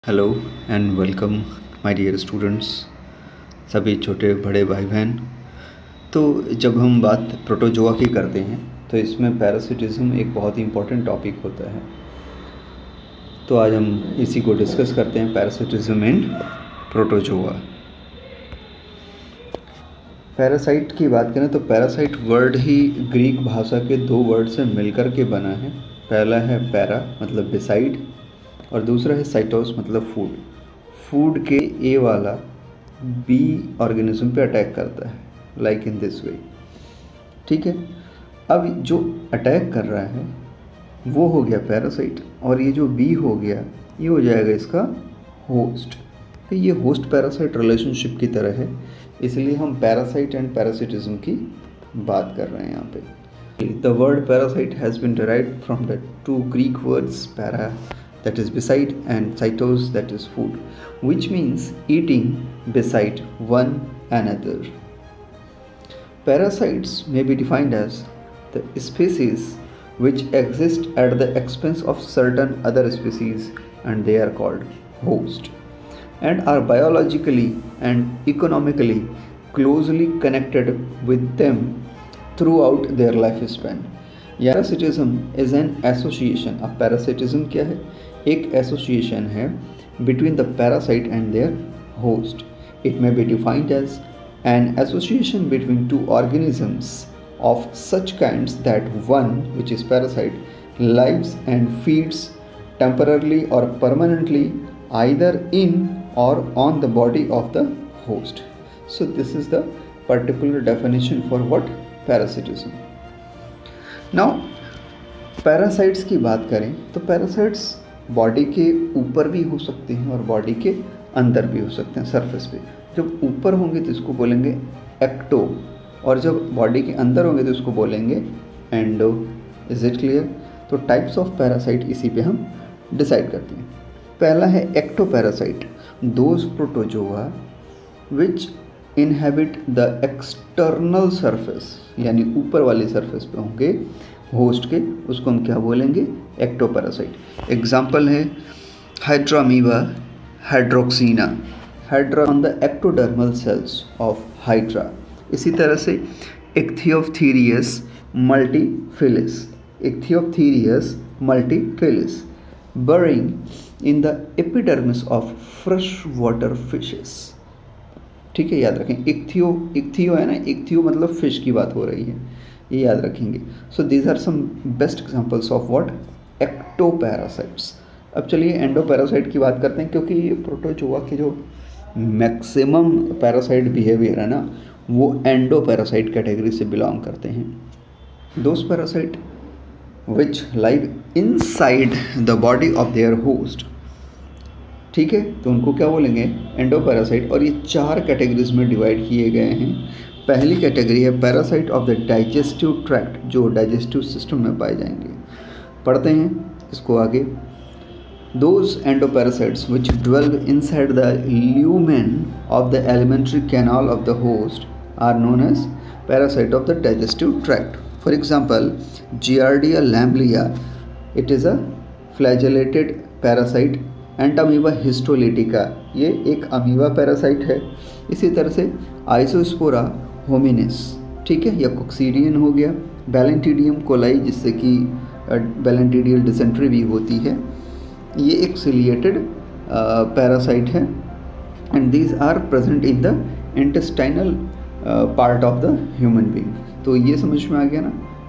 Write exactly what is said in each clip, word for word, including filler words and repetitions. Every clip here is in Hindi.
Hello and welcome my dear students, सभी छोटे बड़े भाई बहन। तो जब हम बात प्रोटोजोआ की करते हैं तो इसमें पैरासिटिज्म एक बहुत ही इम्पोर्टेंट टॉपिक होता है। तो आज हम इसी को डिस्कस करते हैं, पैरासिटिज्म इन प्रोटोजोआ। पैरासाइट की बात करें तो पैरासाइट वर्ड ही ग्रीक भाषा के दो वर्ड से मिलकर के बना है। पहला है पैरा मतलब बिसाइड और दूसरा है साइटोस मतलब फूड। फूड के ए वाला बी ऑर्गेनिज्म पे अटैक करता है, लाइक इन दिस वे। ठीक है, अब जो अटैक कर रहा है वो हो गया पैरासाइट और ये जो बी हो गया ये हो जाएगा इसका होस्ट। तो ये होस्ट पैरासाइट रिलेशनशिप की तरह है, इसलिए हम पैरासाइट एंड पैरासिटिज्म की बात कर रहे हैं यहाँ पे। The word parasite has been derived from the two Greek words para that is beside and cytos that is food, which means eating beside one another. Parasites may be defined as the species which exist at the expense of certain other species and they are called host and are biologically and economically closely connected with them throughout their lifespan. Parasitism is an association. अब पैरासिटिज्म क्या है? एक एसोसिएशन है between the parasite and their host. It may be defined as an association between two organisms of such kinds that one which is parasite lives and feeds temporarily or permanently either in or on the body of the host. So this is the particular definition for what? Parasitism. Now parasites की बात करें तो पैरासाइट्स बॉडी के ऊपर भी हो सकते हैं और बॉडी के अंदर भी हो सकते हैं, सरफेस पे। जब ऊपर होंगे तो इसको बोलेंगे एक्टो और जब बॉडी के अंदर होंगे तो इसको बोलेंगे एंडो। Is it clear? तो टाइप्स ऑफ पैरासाइट इसी पे हम डिसाइड करते हैं। पहला है ectoparasite, those protozoa which inhabit the external surface, यानी ऊपर वाले सरफेस पे होंगे होस्ट के, उसको हम क्या बोलेंगे? एक्टोपैरासाइट। एग्जाम्पल है Hydramoeba, hydroxena, hydra on the ectodermal cells of hydra. इसी तरह से Ichthyophthirius multifiliis, Ichthyophthirius multifiliis boring in the epidermis of fresh water fishes. ठीक है, याद रखें। इक्थियो इक्थियो है ना, इक्थियो मतलब फिश की बात हो रही है, ये याद रखेंगे। So these are some best examples of what? Ectoparasites. अब चलिए एंडोपैरासाइट की बात करते हैं, क्योंकि प्रोटोजोआ के जो मैक्सिमम पैरासाइट बिहेवियर है ना वो एंडोपैरासाइट कैटेगरी से बिलोंग करते हैं। Those parasite which live inside the body of their host. ठीक है, तो उनको क्या बोलेंगे? एंडोपैरासाइट। और ये चार कैटेगरीज में डिवाइड किए गए हैं। पहली कैटेगरी है parasite of the digestive tract, जो डाइजेस्टिव सिस्टम में पाए जाएंगे। पढ़ते हैं इसको आगे। Those endoparasites which dwell inside the lumen of the alimentary canal of the host are known as parasite of the digestive tract. For example Giardia lamblia, it is a flagellated parasite. Entamoeba histolytica, ये एक अमीबा पैरासाइट है। इसी तरह से आइसोस्पोरा होमिनिस, ठीक है, या कोक्सीडियन हो गया। बैलेंटिडियम कोलाई, जिससे कि बैलेंटिडियल डिसेंट्री भी होती है, ये एक सिलिएटेड पैरासाइट है and these are present in the intestinal part of the human being. तो ये समझ में आ गया ना।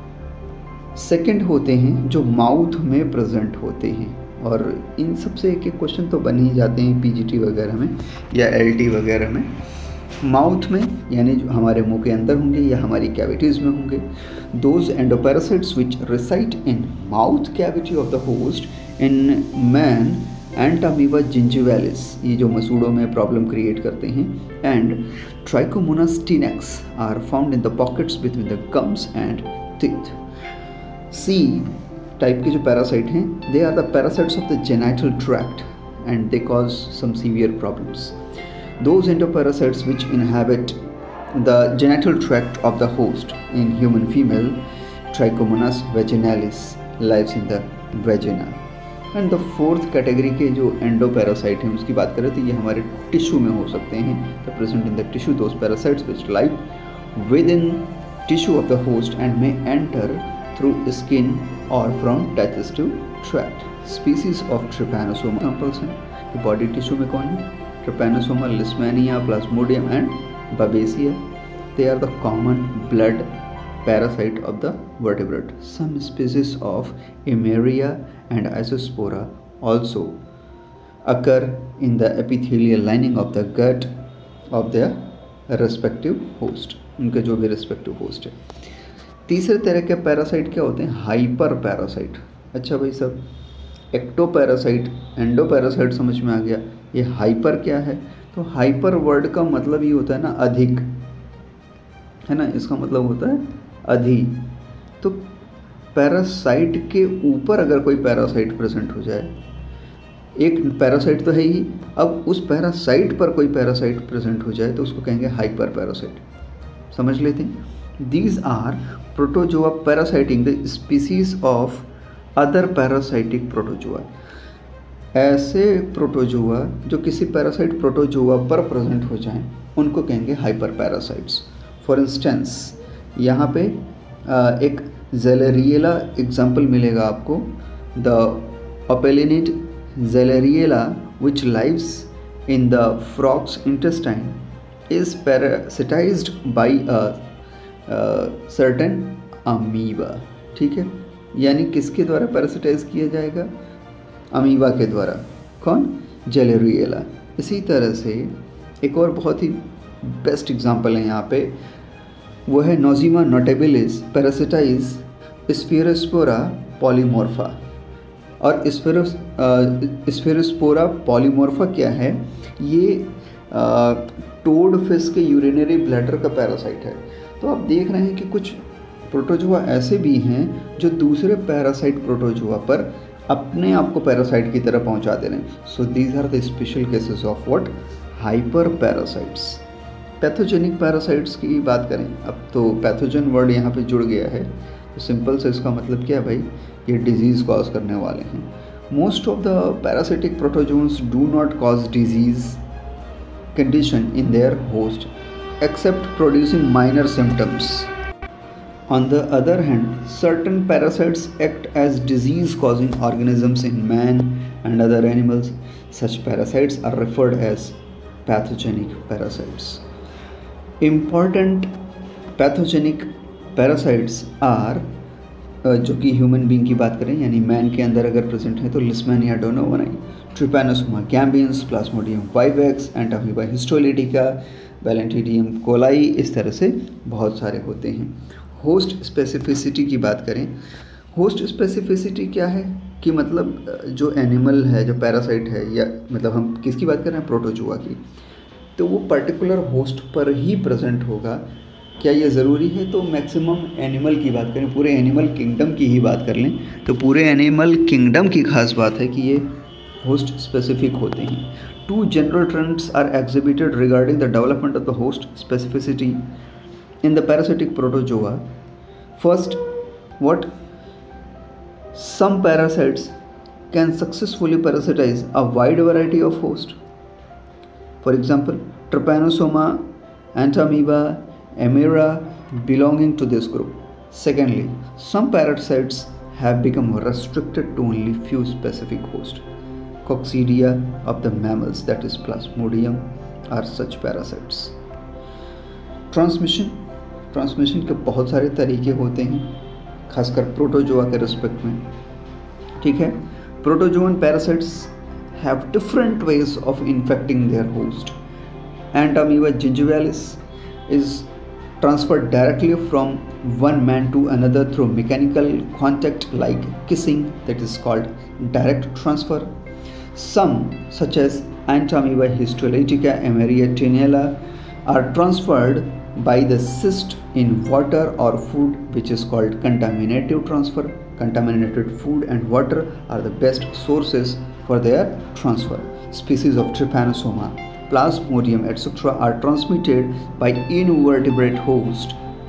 सेकंड होते हैं जो माउथ में प्रेजेंट होते हैं, और इन सब से एक एक क्वेश्चन तो बन ही जाते हैं पीजीटी वगैरह में या एलटी वगैरह में। माउथ में यानी जो हमारे मुंह के अंदर होंगे या हमारी कैविटीज़ में होंगे। Those endoparasites which reside in mouth cavity of the host in man Entamoeba gingivalis, ये जो मसूड़ों में प्रॉब्लम क्रिएट करते हैं, and Trichomonas tenax are found in the pockets between the gums and teeth. C type के जो पैरासाइट हैं, they are the parasites of the genital tract and they cause some severe problems. Those endoparasites which inhabit the genital tract of the host in human female, Trichomonas vaginalis, lives in the vagina. And the fourth category के जो एंडोपैरासाइट हैं उसकी बात करें तो ये हमारे टिश्यू में हो सकते हैं। The present in the tissue those parasites which live within tissue of the host and may enter through skin और from digestive tract. Species of Trypanosoma examples हैं बॉडी टिश्यू में कौन है? Trypanosoma, Leishmania, Plasmodium and Babesia. They are the common blood parasite of the vertebrate. Some species of Eimeria and Isospora also occur in the epithelial lining of the gut of their respective host. उनके जो भी respective host है। तीसरे तरह के पैरासाइट क्या होते हैं? Hyperparasite. अच्छा भाई सब, एक्टोपैरासाइट, एंडोपैरासाइट समझ में आ गया। ये हाइपर क्या है? तो हाइपर वर्ड का मतलब ये होता है ना अधिक, है ना, इसका मतलब होता है अधिक। तो पैरासाइट के ऊपर अगर कोई पैरासाइट प्रेजेंट हो जाए, एक पैरासाइट तो है ही, अब उस पैरासाइट पर कोई पैरासाइट प्रेजेंट हो जाए तो उसको कहेंगे हाइपर पैरासाइट। समझ लेते हैं। These are protozoa parasitizing the species of other parasitic protozoa. ऐसे प्रोटोजोआ जो किसी पैरासाइट प्रोटोजोआ पर प्रेजेंट हो जाएं उनको कहेंगे हाइपर पैरासाइट्स। फॉर इंस्टेंस यहाँ पे एक ज़ेलेरिएला एग्जाम्पल मिलेगा आपको। The opalinid Zelleriella which lives in the frog's intestine is parasitized by a certain amoeba. ठीक है, यानी किसके द्वारा पैरासिटाइज किया जाएगा? अमीबा के द्वारा। कौन? ज़ेलेरिएला। इसी तरह से एक और बहुत ही बेस्ट एग्जाम्पल है यहाँ पे, वो है नोज़िमा नोटेबिलिस पैरासिटाइज स्फेरोस्पोरा पॉलीमॉर्फा। और स्फेरोस स्फेरोस्पोरा पॉलीमॉर्फा क्या है? ये टोड फिश के यूरिनरी ब्लैडर का पैरासाइट है। तो आप देख रहे हैं कि कुछ प्रोटोजोआ ऐसे भी हैं जो दूसरे पैरासाइट प्रोटोजोआ पर अपने आप को पैरासाइट की तरह पहुंचा दे रहे हैं। So these are the special cases of what? Hyperparasites. Pathogenic parasites की बात करें, अब तो पैथोजन वर्ड यहाँ पे जुड़ गया है, तो सिंपल से इसका मतलब क्या है भाई? ये डिजीज़ कॉज करने वाले हैं। Most of the parasitic protozoans do not cause disease condition in their host except producing minor symptoms. On the other hand, certain parasites act as disease-causing organisms in man and other animals. Such parasites are referred as pathogenic parasites. Important pathogenic parasites are uh, जो कि ह्यूमन बींग की बात करें यानी मैन के अंदर अगर प्रेजेंट है तो Leishmania donovani, Trypanosoma gambiense, Plasmodium vivax, Entamoeba histolytica, Balantidium coli, इस तरह से बहुत सारे होते हैं। होस्ट स्पेसिफिसिटी की बात करें, होस्ट स्पेसिफिसिटी क्या है कि मतलब जो एनिमल है, जो पैरासाइट है, या मतलब हम किसकी बात कर रहे हैं? प्रोटोजोआ की। तो वो पर्टिकुलर होस्ट पर ही प्रेजेंट होगा। क्या ये ज़रूरी है? तो मैक्सिमम एनिमल की बात करें, पूरे एनिमल किंगडम की ही बात कर लें तो पूरे एनिमल किंगडम की खास बात है कि ये होस्ट स्पेसिफिक होते हैं। Two general trends are exhibited regarding the development of the host specificity in the parasitic protozoa. First, what? Some parasites can successfully parasitize a wide variety of hosts. For example, Trypanosoma, Entamoeba, Eimeria belonging to this group. Secondly, some parasites have become restricted to only few specific hosts. Coccidia of the mammals, that is Plasmodium, are such parasites. Transmission transmission के बहुत सारे तरीके होते हैं, खासकर प्रोटोजोआ के रिस्पेक्ट में। ठीक है, protozoan parasites have different ways of infecting their host. Entamoeba gingivalis is transferred directly from one man to another through mechanical contact like kissing, that is called direct transfer. Some such as Entamoeba histolytica, Eimeria tenella are transferred by the cyst in water or food, which is called contaminative transfer. Contaminated food and water are the best sources for their transfer. Species of Trypanosoma, Plasmodium, et cetera are transmitted by invertebrate host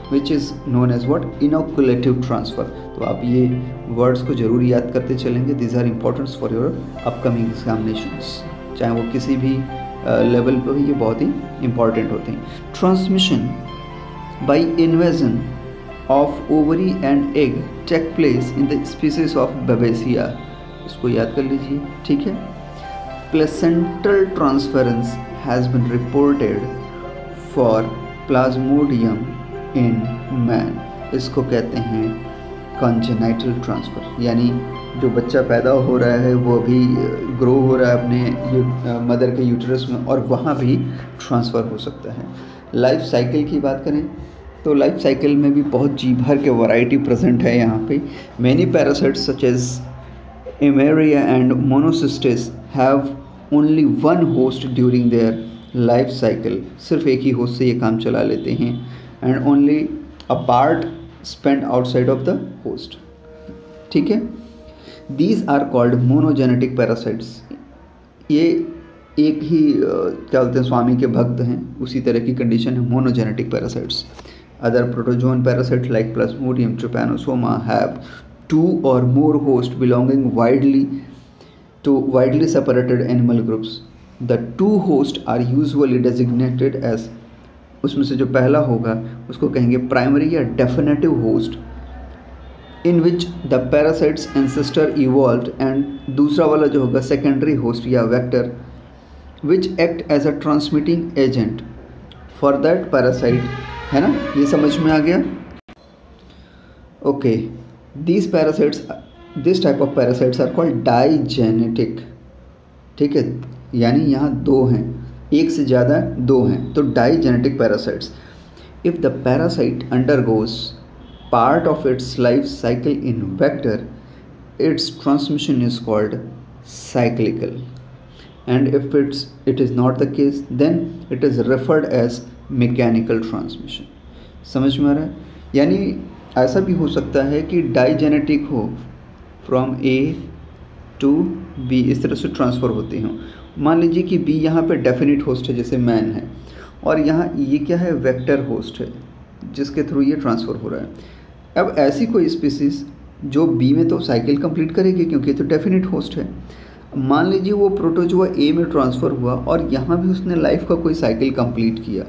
which is known as what, inoculative transfer. तो आप ये वर्ड्स को जरूर याद करते चलेंगे। This are importants for your upcoming examinations, चाहे वो किसी भी लेवल uh, पर ही, ये बहुत ही इम्पॉर्टेंट होते हैं। Transmission by invasion of ovary and egg take place in the species of Babesia, इसको याद कर लीजिए, ठीक है। Placental transference has been reported for Plasmodium in man, इसको कहते हैं कॉन्जेनाइटल ट्रांसफ़र, यानी जो बच्चा पैदा हो रहा है वो अभी ग्रो हो रहा है अपने मदर के यूट्रस में, और वहाँ भी ट्रांसफ़र हो सकता है। लाइफ साइकिल की बात करें तो लाइफ साइकिल में भी बहुत जी भर के वैरायटी प्रेजेंट है यहाँ पे। Many parasites such as Eimeria and Monocystis have only one host during their life cycle, सिर्फ एक ही होस्ट से ये काम चला लेते हैं। And only a part spend outside of the host, ठीक है। These are called monogenetic parasites, ये एक ही क्या बोलते हैं स्वामी के भक्त हैं, उसी तरह की कंडीशन है monogenetic parasites. Other protozoan parasites like Plasmodium, Trypanosoma have two or more host belonging widely to widely separated animal groups. The two hosts are usually designated as, उसमें से जो पहला होगा उसको कहेंगे प्राइमरी या definitive host, in which the parasites ancestor evolved, and दूसरा वाला जो होगा सेकेंडरी होस्ट या vector which act as a transmitting agent for that parasite, है ना, ये समझ में आ गया। Okay, these parasites this type of parasites are called digenetic, ठीक है, यानी यहाँ दो हैं, एक से ज़्यादा दो हैं, तो digenetic parasites. If the parasite undergoes part of its life cycle in vector, its transmission is called cyclical, and if it's it is not the case then it is referred as mechanical transmission. समझ में आ रहा है? यानी ऐसा भी हो सकता है कि डाइजेनेटिक हो, फ्रॉम ए टू बी, इस तरह से ट्रांसफ़र होते हों। मान लीजिए कि बी यहाँ पे डेफिनेट होस्ट है जैसे मैन है, और यहाँ ये क्या है, वेक्टर होस्ट है जिसके थ्रू ये ट्रांसफ़र हो रहा है। अब ऐसी कोई स्पीसीज़ जो बी में तो साइकिल कंप्लीट करेगी क्योंकि तो डेफिनेट होस्ट है। मान लीजिए वो प्रोटोजोआ ए में ट्रांसफ़र हुआ और यहाँ भी उसने लाइफ का कोई साइकिल कंप्लीट किया,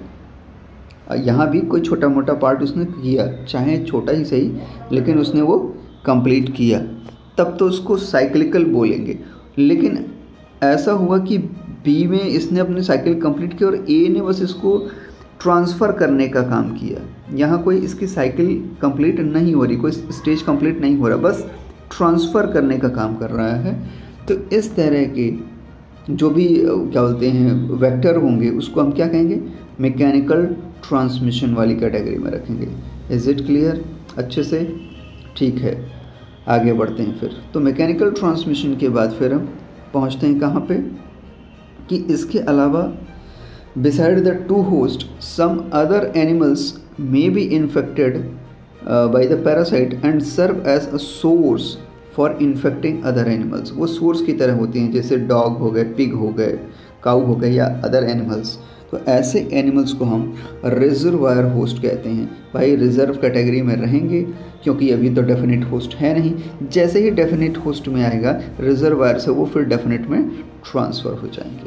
यहाँ भी कोई छोटा मोटा पार्ट उसने किया, चाहे छोटा ही सही, लेकिन उसने वो कंप्लीट किया, तब तो उसको साइक्लिकल बोलेंगे। लेकिन ऐसा हुआ कि बी में इसने अपनी साइकिल कंप्लीट की और ए ने बस इसको ट्रांसफ़र करने का काम किया, यहाँ कोई इसकी साइकिल कंप्लीट नहीं हो रही, कोई स्टेज कंप्लीट नहीं हो रहा, बस ट्रांसफ़र करने का काम कर रहा है। तो इस तरह के जो भी क्या बोलते हैं वेक्टर होंगे उसको हम क्या कहेंगे, मैकेनिकल ट्रांसमिशन वाली कैटेगरी में रखेंगे। इज़ इट क्लियर अच्छे से? ठीक है, आगे बढ़ते हैं फिर। तो मैकेनिकल ट्रांसमिशन के बाद फिर हम पहुंचते हैं कहाँ पे, कि इसके अलावा beside the two host some other animals may be infected by the parasite and serve as a source for infecting other animals. वो सोर्स की तरह होती हैं, जैसे डॉग हो गए, पिग हो गए, काऊ हो गए या अदर एनिमल्स। तो ऐसे एनिमल्स को हम रिजर्वायर होस्ट कहते हैं। भाई रिजर्व कैटेगरी में रहेंगे क्योंकि अभी तो डेफिनेट होस्ट है नहीं, जैसे ही डेफिनेट होस्ट में आएगा रिजर्वायर से वो फिर डेफिनेट में ट्रांसफ़र हो जाएंगे।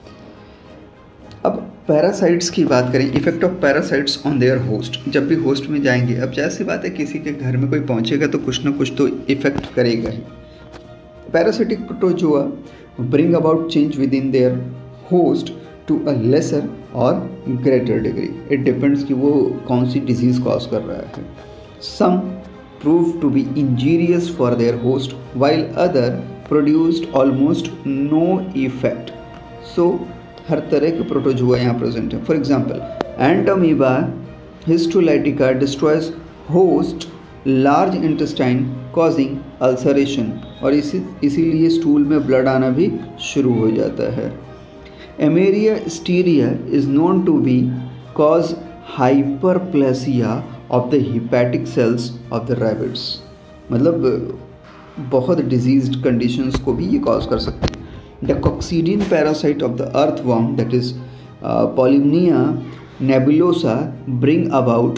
अब पैरासाइट्स की बात करें, effect of parasites on their host. जब भी होस्ट में जाएंगे, अब जैसी बात है किसी के घर में कोई पहुंचेगा तो कुछ ना कुछ तो इफेक्ट करेगा ही। Parasitic protozoa bring about change within their host to a lesser or greater degree, it depends कि वो कौन सी डिजीज़ कॉज कर रहा है। Some prove to be injurious for their host while other produced almost no effect. So हर तरह के प्रोटोजोआ यहाँ प्रेजेंट है। For example Entamoeba histolytica destroys host large intestine causing ulceration, और इसी इसीलिए स्टूल में ब्लड आना भी शुरू हो जाता है। Eimeria stiedae is known to be cause hyperplasia of the hepatic cells of the rabbits, मतलब बहुत डिजीज्ड कंडीशंस को भी ये कॉज कर सकते हैं। The coccidian parasite of the earthworm that is Polymnia nebulosa bring about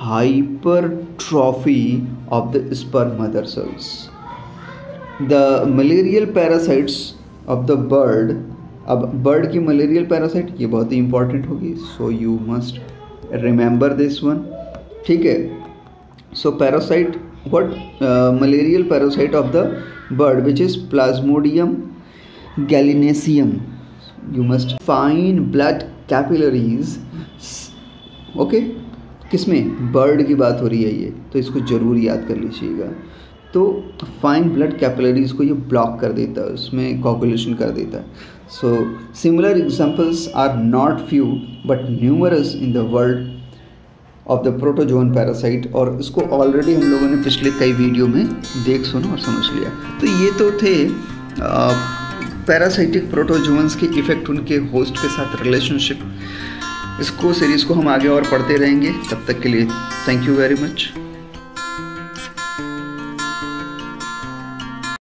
hypertrophy of the sperm mother cells. The malarial parasites of the bird, अब बर्ड की मलेरियल पैरासाइट ये बहुत ही इंपॉर्टेंट होगी, so you must remember this one, ठीक है. So parasite what malarial parasite of the bird which is plasmodium gallinaceum. You must find blood capillaries. Okay, किसमें, बर्ड की बात हो रही है ये, तो इसको ज़रूर याद कर लीजिएगा. तो फाइन ब्लड कैपिलरीज को ये ब्लॉक कर देता है, उसमें कोगुलेशन कर देता है. So similar examples are not few but numerous in the world of the protozoan parasite. और इसको ऑलरेडी हम लोगों ने पिछले कई वीडियो में देख सुना और समझ लिया. तो ये तो थे पैरासाइटिक प्रोटोजोन्स के इफ़ेक्ट, उनके होस्ट के साथ रिलेशनशिप. इसको सीरीज़ को हम आगे और पढ़ते रहेंगे. तब तक के लिए थैंक यू वेरी मच.